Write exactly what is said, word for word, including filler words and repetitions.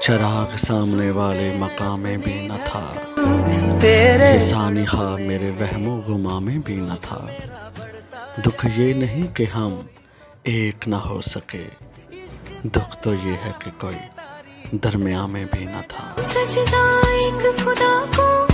चराग सामने वाले मकाम में भी न था, ये सानिहा मेरे वहमो गुमा में भी न था। दुख ये नहीं कि हम एक न हो सके, दुख तो ये है कि कोई दरमिया में भी न था। सजदा एक खुदा को